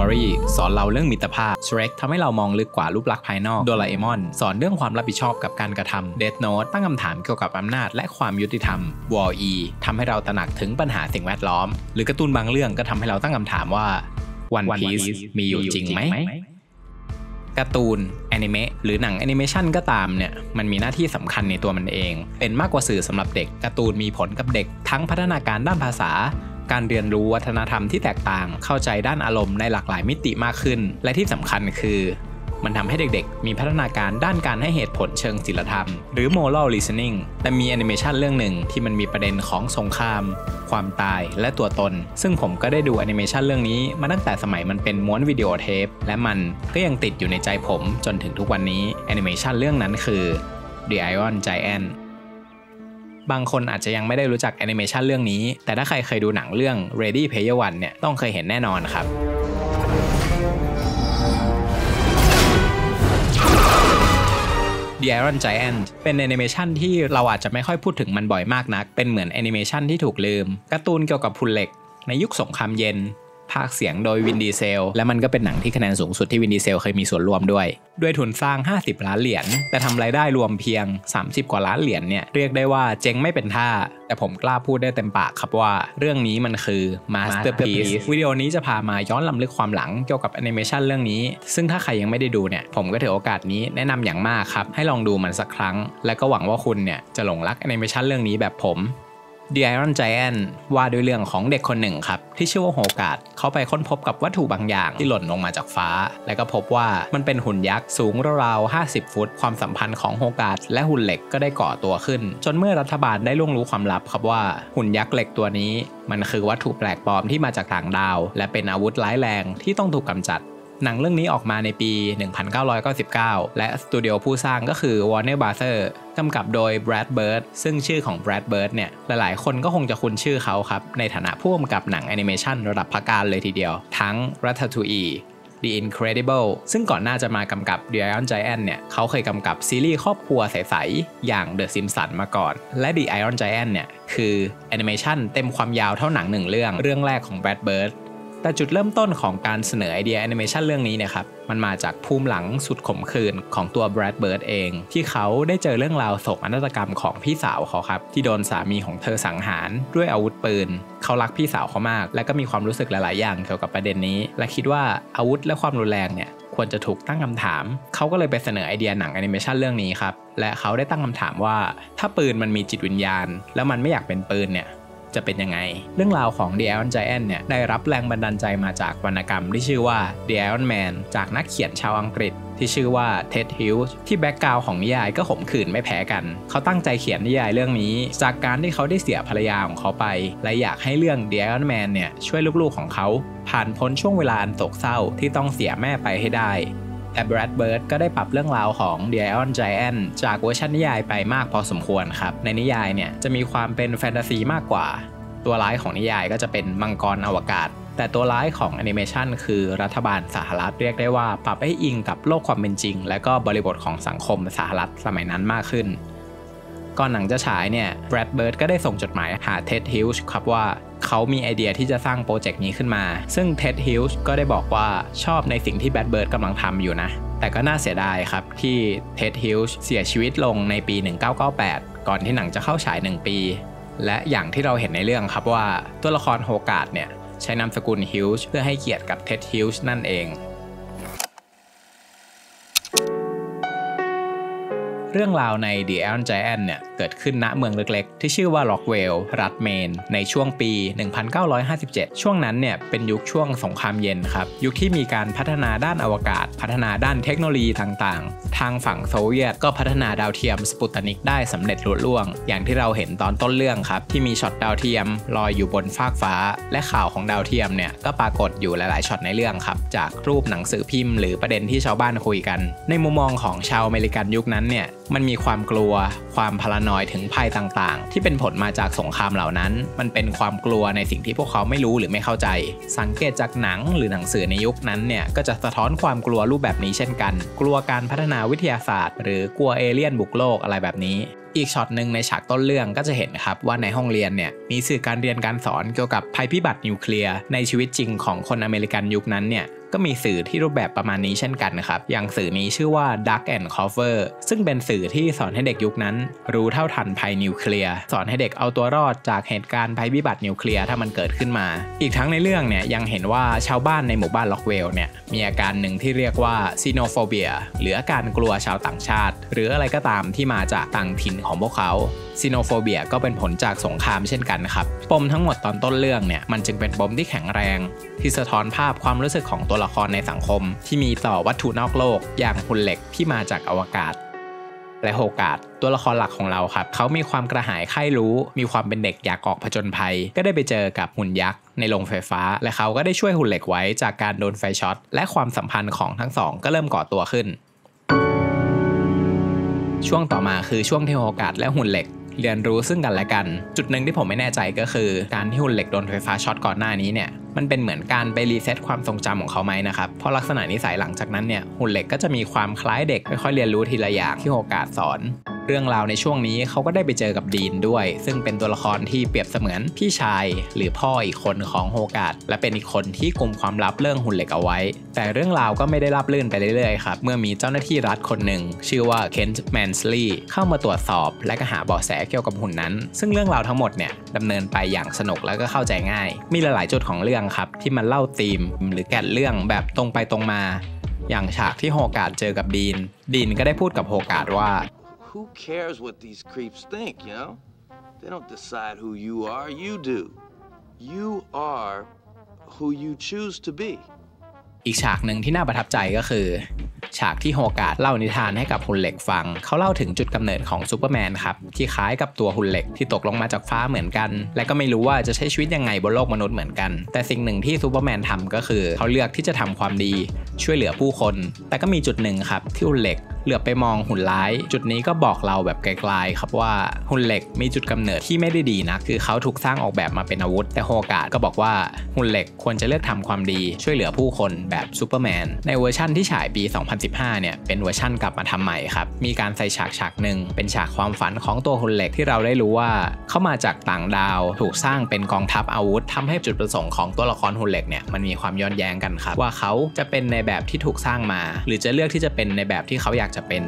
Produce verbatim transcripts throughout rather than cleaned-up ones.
Story สอนเราเรื่องมิตรภาพ Shrek ทำให้เรามองลึกกว่ารูปลักษณ์ภายนอกโดราเอมอนสอนเรื่องความรับผิดชอบกับการกระทำ Death Note ตั้งคำถามเกี่ยวกับอำนาจและความยุติธรรม Wall-E ทำให้เราตระหนักถึงปัญหาสิ่งแวดล้อมหรือการ์ตูนบางเรื่องก็ทำให้เราตั้งคำถามว่า One Piece มีอยู่จริงไหมการ์ตูนแอนิเมะหรือหนังแอนิเมชันก็ตามเนี่ยมันมีหน้าที่สำคัญในตัวมันเองเป็นมากกว่าสื่อสำหรับเด็กการ์ตูนมีผลกับเด็กทั้งพัฒนาการด้านภาษาการเรียนรู้วัฒนธรรมที่แตกต่างเข้าใจด้านอารมณ์ในหลากหลายมิติมากขึ้นและที่สำคัญคือมันทำให้เด็กๆมีพัฒนาการด้านการให้เหตุผลเชิงศีลธรรมหรือ moral reasoning แต่มีแอนิเมชันเรื่องหนึ่งที่มันมีประเด็นของสงครามความตายและตัวตนซึ่งผมก็ได้ดูแอนิเมชันเรื่องนี้มาตั้งแต่สมัยมันเป็นม้วนวิดีโอเทปและมันก็ยังติดอยู่ในใจผมจนถึงทุกวันนี้แอนิเมชันเรื่องนั้นคือ The Iron Giant บางคนอาจจะยังไม่ได้รู้จักแอนิเมชันเรื่องนี้แต่ถ้าใครเคยดูหนังเรื่อง Ready Player One เนี่ยต้องเคยเห็นแน่นอนครับThe Iron Giant เป็นแอนิเมชันที่เราอาจจะไม่ค่อยพูดถึงมันบ่อยมากนักเป็นเหมือนแอนิเมชันที่ถูกลืมการ์ตูนเกี่ยวกับหุ่นเหล็กในยุคสงครามเย็นพากย์เสียงโดยวินดีเซลและมันก็เป็นหนังที่คะแนนสูงสุดที่วินดีเซลเคยมีส่วนร่วมด้วยด้วยทุนสร้างห้าสิบล้านเหรียญแต่ทำรายได้รวมเพียงสามสิบกว่าล้านเหรียญเนี่ยเรียกได้ว่าเจ๊งไม่เป็นท่าแต่ผมกล้าพูดได้เต็มปากครับว่าเรื่องนี้มันคือ Masterpiece วิดีโอนี้จะพามาย้อนรำลึกความหลังเกี่ยวกับแอนิเมชันเรื่องนี้ซึ่งถ้าใครยังไม่ได้ดูเนี่ยผมก็ถือโอกาสนี้แนะนำอย่างมากครับให้ลองดูมันสักครั้งและก็หวังว่าคุณเนี่ยจะหลงรักแอนิเมชันเรื่องนี้แบบผม The Iron Giant ว่าด้วยเรื่องของเด็กคนหนึ่งครับที่ชื่อว่าโฮกาดเขาไปค้นพบกับวัตถุบางอย่างที่หล่นลงมาจากฟ้าและก็พบว่ามันเป็นหุ่นยักษ์สูงราวๆห้าสิบฟุตความสัมพันธ์ของโฮกาดและหุ่นเหล็กก็ได้ก่อตัวขึ้นจนเมื่อรัฐบาลได้ล่วงรู้ความลับครับว่าหุ่นยักษ์เหล็กตัวนี้มันคือวัตถุแปลกปลอมที่มาจากต่างดาวและเป็นอาวุธร้ายแรงที่ต้องถูกกำจัดหนังเรื่องนี้ออกมาในปี หนึ่งพันเก้าร้อยเก้าสิบเก้า และสตูดิโอผู้สร้างก็คือ Warner Brothers กำกับโดย Brad Bird ซึ่งชื่อของ Brad Bird เนี่ยหลายๆคนก็คงจะคุ้นชื่อเขาครับในฐานะผู้กำกับหนังแอนิเมชันระดับพักการเลยทีเดียวทั้ง Ratatouille The Incredible ซึ่งก่อนหน้าจะมากำกับ The Iron Giant เนี่ยเขาเคยกำกับซีรีส์ครอบครัวใสๆอย่าง The Simpsons มาก่อนและ The Iron Giant เนี่ยคือแอนิเมชันเต็มความยาวเท่าหนังหนึ่งเรื่องเรื่องแรกของ Brad Birdแต่จุดเริ่มต้นของการเสนอไอเดียแอนิเมชันเรื่องนี้เนี่ยครับมันมาจากภูมิหลังสุดขมขื่นของตัว Brad Bird เองที่เขาได้เจอเรื่องราวโศกนาฏกรรมของพี่สาวเขาครับที่โดนสามีของเธอสังหารด้วยอาวุธปืนเขารักพี่สาวเขามากและก็มีความรู้สึกหลายๆอย่างเกี่ยวกับประเด็นนี้และคิดว่าอาวุธและความรุนแรงเนี่ยควรจะถูกตั้งคำถามเขาก็เลยไปเสนอไอเดียหนังแอนิเมชันเรื่องนี้ครับและเขาได้ตั้งคำถามว่าถ้าปืนมันมีจิตวิญญาณแล้วมันไม่อยากเป็นปืนเนี่ยจะเป็นยังไงเรื่องราวของ The Iron Giant เนี่ยได้รับแรงบันดาลใจมาจากวรรณกรรมที่ชื่อว่า The Iron Man จากนักเขียนชาวอังกฤษที่ชื่อว่า Ted Hughes ที่แบ็กกราวด์ของนิยายก็ขมขื่นไม่แพ้กันเขาตั้งใจเขียนนิยายเรื่องนี้จากการที่เขาได้เสียภรรยาของเขาไปและอยากให้เรื่อง The Iron Man เนี่ยช่วยลูกๆของเขาผ่านพ้นช่วงเวลาอันโศกเศร้าที่ต้องเสียแม่ไปให้ได้แต่ Brad Bird ก็ได้ปรับเรื่องราวของ The Iron Giant จากเวอร์ชันนิยายไปมากพอสมควรครับในนิยายเนี่ยจะมีความเป็นแฟนตาซีมากกว่าตัวร้ายของนิยายก็จะเป็นมังกรอวกาศแต่ตัวร้ายของแอนิเมชันคือรัฐบาลสหรัฐเรียกได้ว่าปรับให้อิงกับโลกความเป็นจริงและก็บริบทของสังคมสหรัฐสมัยนั้นมากขึ้นก่อนหนังจะฉายเนี่ย Brad Bird ก็ได้ส่งจดหมายหา Ted Hughes ครับว่าเขามีไอเดียที่จะสร้างโปรเจกต์นี้ขึ้นมาซึ่ง Ted Hughes ก็ได้บอกว่าชอบในสิ่งที่ Brad Bird กำลังทำอยู่นะแต่ก็น่าเสียดายครับที่ Ted Hughes เสียชีวิตลงในปีหนึ่งพันเก้าร้อยเก้าสิบแปดก่อนที่หนังจะเข้าฉายหนึ่งปีและอย่างที่เราเห็นในเรื่องครับว่าตัวละครโฮกาดเนี่ยใช้นามสกุลฮิลส์เพื่อให้เกียรติกับเท็ดฮิลส์นั่นเองเรื่องราวใน The Iron Giant เนี่ยเกิดขึ้นณเมืองเล็กๆที่ชื่อว่าล็อกเวลรัฐเมนในช่วงปี หนึ่งพันเก้าร้อยห้าสิบเจ็ด ช่วงนั้นเนี่ยเป็นยุคช่วงสงครามเย็นครับยุคที่มีการพัฒนาด้านอวกาศพัฒนาด้านเทคโนโลยีต่างๆทางฝั่งโซเวียตก็พัฒนาดาวเทียมสปุตนิกได้สำเร็จลุล่วงอย่างที่เราเห็นตอนต้นเรื่องครับที่มีช็อตดาวเทียมลอยอยู่บนฟากฟ้าและข่าวของดาวเทียมเนี่ยก็ปรากฏอยู่หลายๆช็อตในเรื่องครับจากรูปหนังสือพิมพ์หรือประเด็นที่ชาวบ้านคุยกันในมุมมองของชาวอเมริกันยุคนั้นเนี่ยมันมีความกลัวความพารานอยด์ถึงภัยต่างๆที่เป็นผลมาจากสงครามเหล่านั้นมันเป็นความกลัวในสิ่งที่พวกเขาไม่รู้หรือไม่เข้าใจสังเกตจากหนังหรือหนังสือในยุคนั้นเนี่ยก็จะสะท้อนความกลัวรูปแบบนี้เช่นกันกลัวการพัฒนาวิทยาศาสตร์หรือกลัวเอเลี่ยนบุกโลกอะไรแบบนี้อีกช็อตหนึ่งในฉากต้นเรื่องก็จะเห็นครับว่าในห้องเรียนเนี่ยมีสื่อการเรียนการสอนเกี่ยวกับภัยพิบัตินิวเคลียร์ในชีวิตจริงของคนอเมริกันยุคนั้นเนี่ยก็มีสื่อที่รูปแบบประมาณนี้เช่นกันนะครับอย่างสื่อนี้ชื่อว่า Duck and Cover ซึ่งเป็นสื่อที่สอนให้เด็กยุคนั้นรู้เท่าทันภัยนิวเคลียร์สอนให้เด็กเอาตัวรอดจากเหตุการณ์ภัยพิบัตินิวเคลียร์ถ้ามันเกิดขึ้นมาอีกทั้งในเรื่องเนี่ยยังเห็นว่าชาวบ้านในหมู่บ้านล็อกเวลเนี่ยมีอาการหนึ่งที่เรียกว่าซีโนโฟเบียหรืออาการกลัวชาวต่างชาติหรืออะไรก็ตามที่มาจากต่างถิ่นของพวกเขาซีโนโฟเบียก็เป็นผลจากสงครามเช่นกันครับปมทั้งหมดตอนต้นเรื่องเนี่ยมันจึงเป็นปมที่แข็งแรงที่สะท้อนภาพความรู้สึกของตัวละครในสังคมที่มีต่อวัตถุนอกโลกอย่างหุ่นเหล็กที่มาจากอวกาศและโฮกาดตัวละครหลักของเราครับเขามีความกระหายใคร่รู้มีความเป็นเด็กอยากออกผจญภัยก็ได้ไปเจอกับหุ่นยักษ์ในโรงไฟฟ้าและเขาก็ได้ช่วยหุ่นเหล็กไว้จากการโดนไฟช็อตและความสัมพันธ์ของทั้งสองก็เริ่มก่อตัวขึ้นช่วงต่อมาคือช่วงที่โฮกาดและหุ่นเหล็กเรียนรู้ซึ่งกันและกันจุดหนึ่งที่ผมไม่แน่ใจก็คือการที่หุ่นเหล็กโดนไฟฟ้าช็อตก่อนหน้านี้เนี่ยมันเป็นเหมือนการไปรีเซ็ตความทรงจำของเขาไหมนะครับเพราะลักษณะนิสัยหลังจากนั้นเนี่ยหุ่นเหล็กก็จะมีความคล้ายเด็กค่อยๆเรียนรู้ทีละอย่างที่โฮกาดสอนเรื่องราวในช่วงนี้เขาก็ได้ไปเจอกับดีนด้วยซึ่งเป็นตัวละครที่เปรียบเสมือนพี่ชายหรือพ่ออีกคนของโฮกาดและเป็นอีกคนที่กุมความลับเรื่องหุ่นเหล็กเอาไว้แต่เรื่องราวก็ไม่ได้ราบรื่นไปเรื่อยๆครับเมื่อมีเจ้าหน้าที่รัฐคนหนึ่งชื่อว่าเคนต์แมนสลีย์เข้ามาตรวจสอบและก็หาเบาะแสเกี่ยวกับหุ่นนั้นซึ่งเรื่องราวทั้งหมดเนี่ยดำเนินไปอย่างสนุกและก็เข้าใจง่ายมีหลายๆจุดของเรื่องครับที่มันเล่าธีมหรือแก่นเรื่องแบบตรงไปตรงมาอย่างฉากที่โฮกาดเจอกับดีนดีนก็ได้พูดกับโฮกาดว่า Who cares what these creeps think, you know? They don't decide who you are, you do. You are who you choose to be. อีกฉากหนึ่งที่น่าประทับใจก็คือฉากที่โฮกาดเล่านิทานให้กับหุ่นเหล็กฟังเขาเล่าถึงจุดกำเนิดของซูเปอร์แมนครับที่คล้ายกับตัวหุ่นเหล็กที่ตกลงมาจากฟ้าเหมือนกันและก็ไม่รู้ว่าจะใช้ชีวิตยังไงบนโลกมนุษย์เหมือนกันแต่สิ่งหนึ่งที่ซูเปอร์แมนทำก็คือเขาเลือกที่จะทำความดีช่วยเหลือผู้คนแต่ก็มีจุดหนึ่งครับที่หุ่นเหล็กเหลือบไปมองหุ่นร้ายจุดนี้ก็บอกเราแบบไกลๆครับว่าหุ่นเหล็กมีจุดกำเนิดที่ไม่ได้ดีนะคือเขาถูกสร้างออกแบบมาเป็นอาวุธแต่โฮกาดก็บอกว่าหุ่นเหล็กควรจะเลือกทำความดีช่วยเหลือผู้คนแบบซูเปอร์แมนในเวอร์ชั่นที่ฉายปี สองพันสิบห้า เนี่ยเป็นเวอร์ชั่นกลับมาทำใหม่ครับมีการใส่ฉากฉากหนึ่งเป็นฉากความฝันของตัวหุ่นเหล็กที่เราได้รู้ว่าเข้ามาจากต่างดาวถูกสร้างเป็นกองทัพอาวุธทำให้จุดประสงค์ของตัวละครหุ่นเหล็กเนี่ยมันมีความย้อนแย้งกันครับว่าเขาจะเป็นในแบบที่ถูกสร้างมาหรือจะเลือกที่จะเป็นในแบบที่เขาอยากจะเป็น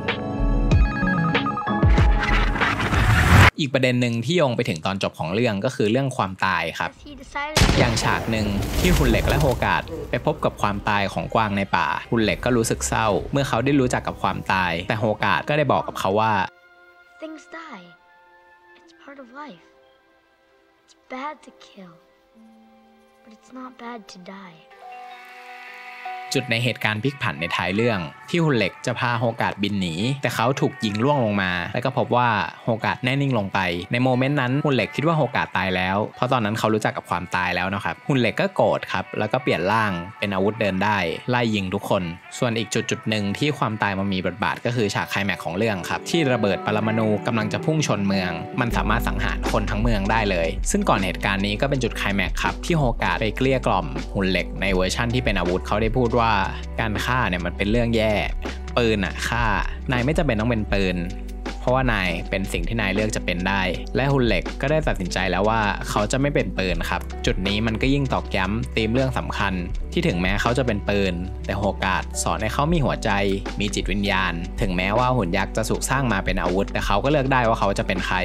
อีกประเด็นหนึ่งที่โยงไปถึงตอนจบของเรื่องก็คือเรื่องความตายครับอย่างฉากหนึ่งที่หุ่นเหล็กและโฮกาดไปพบกับความตายของกวางในป่าหุ่นเหล็กก็รู้สึกเศร้าเมื่อเขาได้รู้จักกับความตายแต่โฮกาดก็ได้บอกกับเขาว่า Things die. It's part of life. It's bad to kill, but it's not bad to die. จุดในเหตุการณ์พลิกผันในท้ายเรื่องที่หุ่นเหล็กจะพาโฮกาดบินหนีแต่เขาถูกยิงล่วงลงมาและก็พบว่าโฮกาดแน่นิ่งลงไปในโมเมนต์นั้นหุ่นเหล็กคิดว่าโฮกาดตายแล้วเพราะตอนนั้นเขารู้จักกับความตายแล้วนะครับหุ่นเหล็กก็โกรธครับแล้วก็เปลี่ยนร่างเป็นอาวุธเดินได้ไล่ยิงทุกคนส่วนอีกจุดจุดหนึ่งที่ความตายมันมีบทบาทก็คือฉากไคลแม็กซ์ของเรื่องครับที่ระเบิดปรมาณูกำลังจะพุ่งชนเมืองมันสามารถสังหารคนทั้งเมืองได้เลยซึ่งก่อนเหตุการณ์นี้ก็เป็นจุดไคลแม็กซ์ครับที่โฮกาดไปเกลี้ยกล่อมหุ่นเหล็กในเวอร์ชั่นที่เป็นอาวุธเขาได้พูดว่าการฆ่าเนี่ยมันเป็นเรื่องแย่ปืนอะฆ่านายไม่จำเป็นต้องเป็นปืนเพราะว่านายเป็นสิ่งที่นายเลือกจะเป็นได้และหุ่นเหล็กก็ได้ตัดสินใจแล้วว่าเขาจะไม่เป็นปืนครับจุดนี้มันก็ยิ่งตอกย้ำธีมเรื่องสำคัญที่ถึงแม้เขาจะเป็นปืนแต่โฮกาดสอนให้เขามีหัวใจมีจิตวิญญาณถึงแม้ว่าหุ่นยักษ์จะถูกสร้างมาเป็นอาวุธแต่เขาก็เลือกได้ว่าเขาจะเป็นใคร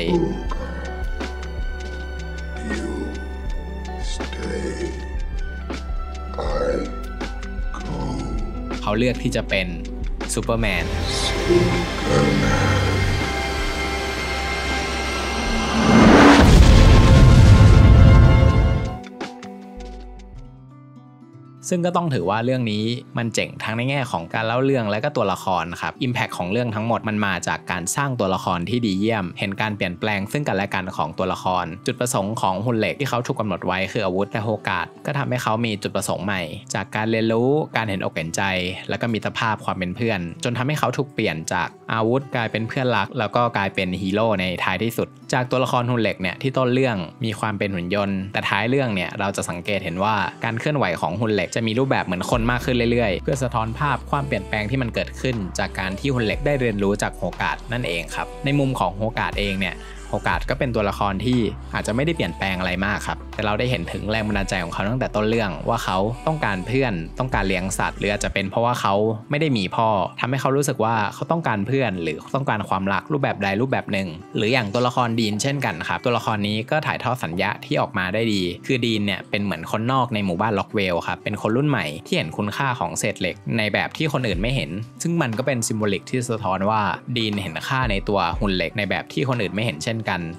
เขาเลือกที่จะเป็นซูเปอร์แมนซึ่งก็ต้องถือว่าเรื่องนี้มันเจ๋งทั้งในแง่ของการเล่าเรื่องและก็ตัวละครครับ Impact ของเรื่องทั้งหมดมันมาจากการสร้างตัวละครที่ดีเยี่ยมเห็นการเปลี่ยนแปลงซึ่งกันและกันของตัวละครจุดประสงค์ของหุ่นเหล็กที่เขาถูกกำหนดไว้คืออาวุธแต่โฮกาดก็ทำให้เขามีจุดประสงค์ใหม่จากการเรียนรู้การเห็นอกเห็นใจแล้วก็มิตรภาพความเป็นเพื่อนจนทำให้เขาถูกเปลี่ยนจากอาวุธกลายเป็นเพื่อนรักแล้วก็กลายเป็นฮีโร่ในท้ายที่สุดจากตัวละครหุ่นเหล็กเนี่ยที่ต้นเรื่องมีความเป็นหุ่นยนต์แต่ท้ายเรื่องเนี่ยเราจะสังเกตเห็นว่าการเคลื่อนไหวของหุ่นเหล็กจะมีรูปแบบเหมือนคนมากขึ้นเรื่อยๆเพื่อสะท้อนภาพความเปลี่ยนแปลงที่มันเกิดขึ้นจากการที่หุ่นเหล็กได้เรียนรู้จากโฮกาดนั่นเองครับในมุมของโฮกาดเองเนี่ยโอกาสก็เป็นตัวละครที่อาจจะไม่ได้เปลี่ยนแปลงอะไรมากครับแต่เราได้เห็นถึงแรงบันดาลใจของเขาตั้งแต่ต้นเรื่องว่าเขาต้องการเพื่อนต้องการเลี้ยงสัตว์หรืออาจจะเป็นเพราะว่าเขาไม่ได้มีพ่อทำให้เขารู้สึกว่าเขาต้องการเพื่อนหรือต้องการความรักรูปแบบใดรูปแบบหนึ่งหรืออย่างตัวละครดีนเช่นกันครับตัวละครนี้ก็ถ่ายทอดสัญญาที่ออกมาได้ดีคือดีนเนี่ยเป็นเหมือนคนนอกในหมู่บ้านล็อกเวลครับเป็นคนรุ่นใหม่ที่เห็นคุณค่าของเศษเหล็กในแบบที่คนอื่นไม่เห็นซึ่งมันก็เป็นซิมโบลิกที่สะท้อนว่าดีนเห็นค่าในตัวหุ่นเหล็กในแบบที่คนอื่นไม่เห็นเช่นกัน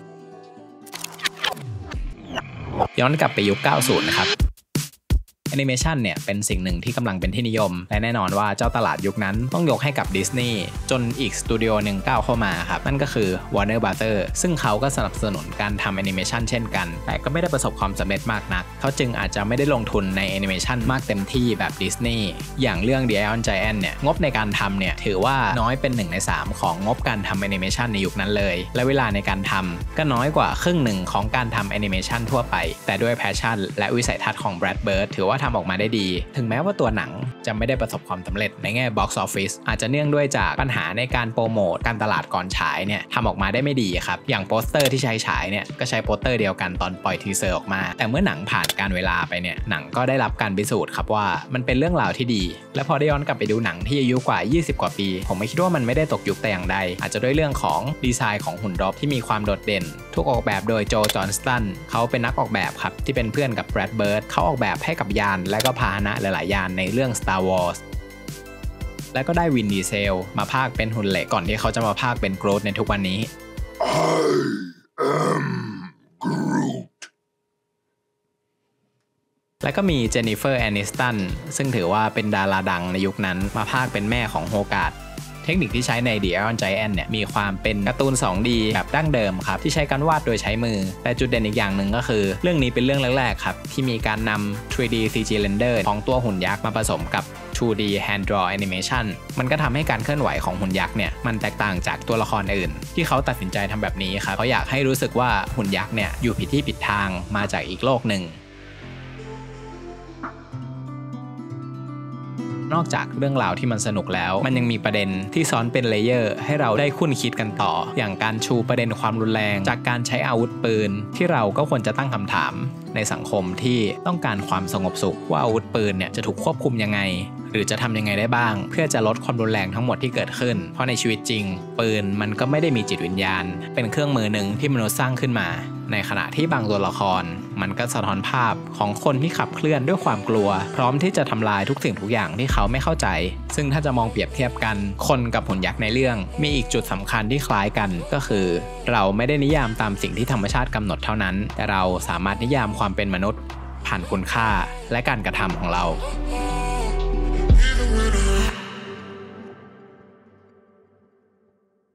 ย้อนกลับไปยุค เก้าสิบ นะครับแอนิเมชันเนี่ยเป็นสิ่งหนึ่งที่กำลังเป็นที่นิยมและแน่นอนว่าเจ้าตลาดยุคนั้นต้องยกให้กับดิสนีย์จนอีกสตูดิโอหนึ่งก้าวเข้ามาครับนั่นก็คือ Warner Brothers ซึ่งเขาก็สนับสนุนการทำแอนิเมชันเช่นกันแต่ก็ไม่ได้ประสบความสำเร็จมากนักเขาจึงอาจจะไม่ได้ลงทุนในแอนิเมชันมากเต็มที่แบบดิสนีย์อย่างเรื่อง The Iron Giant เนี่ยงบในการทำเนี่ยถือว่าน้อยเป็นหนึ่งในสามของงบการทำแอนิเมชันในยุคนั้นเลยและเวลาในการทำก็น้อยกว่าครึ่งหนึ่งของการทำแอนิเมชันทั่วไปแต่ด้วยแพชชั่นและวิสัยทัศน์ของ Brad Bird ถือว่าทำออกมาได้ดีถึงแม้ว่าตัวหนังจะไม่ได้ประสบความสำเร็จในแง่ box office อาจจะเนื่องด้วยจากปัญหาในการโปรโมทการตลาดก่อนฉายเนี่ยทำออกมาได้ไม่ดีครับอย่างโปสเตอร์ที่ใช้ฉายเนี่ยก็ใช้โปสเตอร์เดียวกันตอนปล่อยทีเซอร์ออกมาแต่เมื่อหนังผ่านการเวลาไปเนี่ยหนังก็ได้รับการพิสูจน์ครับว่ามันเป็นเรื่องราวที่ดีและพอได้ย้อนกลับไปดูหนังที่อายุกว่ายี่สิบกว่าปีผมไม่คิดว่ามันไม่ได้ตกยุคแต่อย่างใดอาจจะด้วยเรื่องของดีไซน์ของหุ่นรบที่มีความโดดเด่นถูกออกแบบโดยโจจอห์นสตันเขาเป็นนักออกแบบครับที่เป็นเพื่อนกับแบรดเบิร์ดเขาออกแบบให้กับยานและก็พาหนะหลายๆยานในเรื่อง Star Wars และก็ได้วินดีเซลมาพากย์เป็นหุ่นเหล็กก่อนที่เขาจะมาพากย์เป็น Groot ในทุกวันนี้ I am Groot และก็มีเจนนิเฟอร์แอนิสตันซึ่งถือว่าเป็นดาราดังในยุคนั้นมาพากย์เป็นแม่ของโฮการ์ดเทคนิคที่ใช้ใน The Iron Giant เนี่ยมีความเป็นการ์ตูน สองดี แบบดั้งเดิมครับที่ใช้การวาดโดยใช้มือแต่จุดเด่นอีกอย่างหนึ่งก็คือเรื่องนี้เป็นเรื่องแรกๆครับที่มีการนำ ทรี ดี ซี จี Render ของตัวหุ่นยักษ์มาผสมกับ ทู ดี Hand Draw Animation มันก็ทำให้การเคลื่อนไหวของหุ่นยักษ์เนี่ยมันแตกต่างจากตัวละครอื่นที่เขาตัดสินใจทำแบบนี้ครับเพราะอยากให้รู้สึกว่าหุ่นยักษ์เนี่ยอยู่ผิดที่ผิดทางมาจากอีกโลกหนึ่งนอกจากเรื่องราวที่มันสนุกแล้วมันยังมีประเด็นที่ซ้อนเป็นเลเยอร์ให้เราได้คุ้นคิดกันต่ออย่างการชูประเด็นความรุนแรงจากการใช้อาวุธปืนที่เราก็ควรจะตั้งคำถามในสังคมที่ต้องการความสงบสุขว่าอาวุธปืนเนี่ยจะถูกควบคุมยังไงหรือจะทำยังไงได้บ้างเพื่อจะลดความรุนแรงทั้งหมดที่เกิดขึ้นเพราะในชีวิตจริงปืนมันก็ไม่ได้มีจิตวิญญาณเป็นเครื่องมือหนึ่งที่มนุษย์สร้างขึ้นมาในขณะที่บางตัวละครมันก็สะท้อนภาพของคนที่ขับเคลื่อนด้วยความกลัวพร้อมที่จะทำลายทุกสิ่งทุกอย่างที่เขาไม่เข้าใจซึ่งถ้าจะมองเปรียบเทียบกันคนกับหุ่นยักษ์ในเรื่องมีอีกจุดสำคัญที่คล้ายกันก็คือเราไม่ได้นิยามตามสิ่งที่ธรรมชาติกำหนดเท่านั้นแต่เราสามารถนิยามความเป็นมนุษย์ผ่านคุณค่าและการกระทำของเรา